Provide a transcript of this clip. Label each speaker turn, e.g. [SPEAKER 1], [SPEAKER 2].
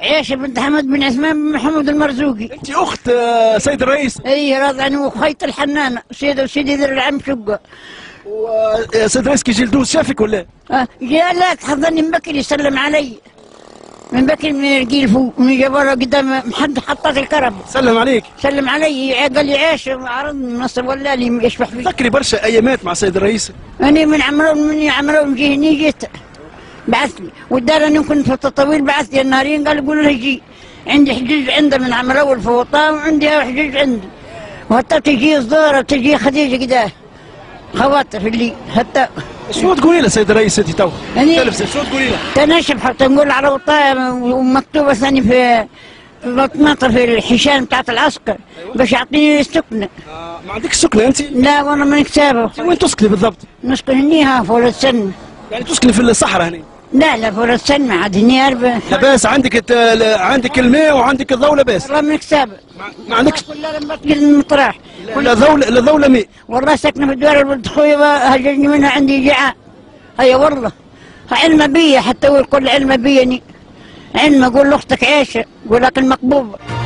[SPEAKER 1] عيشه بنت حمد بن عثمان بن محمد المرزوقي.
[SPEAKER 2] انت اخت سيد الرئيس؟
[SPEAKER 1] اي راضي عنه وخيط الحنانه سيدي ذر العم شقه.
[SPEAKER 2] وسيد الرئيس كي يجي لدوز شافك ولا؟
[SPEAKER 1] جاء لا تحضرني من بكري يسلم علي من بكري من الرجيل فوق من جبره قدام محطات الكرم.
[SPEAKER 2] سلم عليك.
[SPEAKER 1] سلم علي قال لي عيش عرضني نصر ولا لي يشبح فيه.
[SPEAKER 2] تذكري برشا ايامات مع السيد الرئيس؟
[SPEAKER 1] انا من عمرو نجي هني جيت بعث لي والدار انا كنت في التطويل بعث لي النهارين قال قول له جي عندي حجوج عنده من عمرو والفوطان وعندي حجوج عنده وحتى تجي صدوره وتجي خديجه كده خواتر اللي حتى.
[SPEAKER 2] شنو تقولي له سيد الرئيس انت تو؟ شنو تقولي له؟
[SPEAKER 1] تنشب حتى نقول على وطايا ومكتوبه ثاني في مطمطه في الحشان بتاعت العسكر باش يعطيني السكنه.
[SPEAKER 2] ما عندكش سكنه انت؟
[SPEAKER 1] لا وانا من كتابه.
[SPEAKER 2] وين تسكني بالضبط؟
[SPEAKER 1] نسكن هني ها فوق السن.
[SPEAKER 2] يعني تسكني في الصحراء هنا؟
[SPEAKER 1] لا فوق السن عاد هني
[SPEAKER 2] لاباس عندك الماء وعندك الضوء لاباس؟
[SPEAKER 1] والله من كتابه.
[SPEAKER 2] ما عندكش؟
[SPEAKER 1] كلها لما تجي المطرح.
[SPEAKER 2] لا ضوء لا ماء.
[SPEAKER 1] والله ساكنه في الدوار ولد خويا هجرني منها عندي جعان. هيا والله علم بيا حتى هو الكل علم بيني علم اقول لاختك عيشه يقول لك المقبوبه.